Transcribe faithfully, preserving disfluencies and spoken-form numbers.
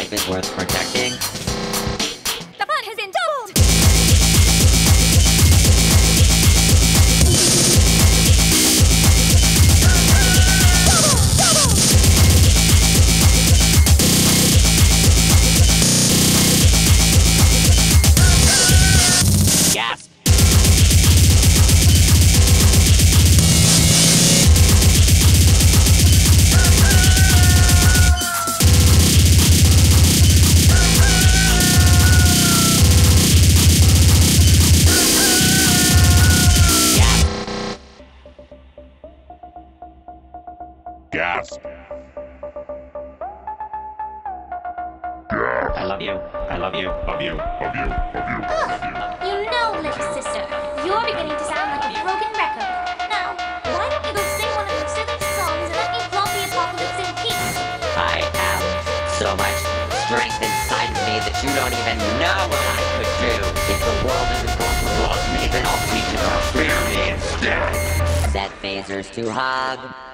is worth protecting. The fun has indulged! Yes. Gasp. I love you. I love you. Love you. Love you. Love you. Love you. You know, little sister, you're beginning to sound like a broken record. Now, why don't you go sing one of your silly songs and let me flaunt the apocalypse in peace? I have so much strength inside of me that you don't even know what I could do. If the world isn't going to love me, then I'll teach it to fear me instead. Set phasers to hug.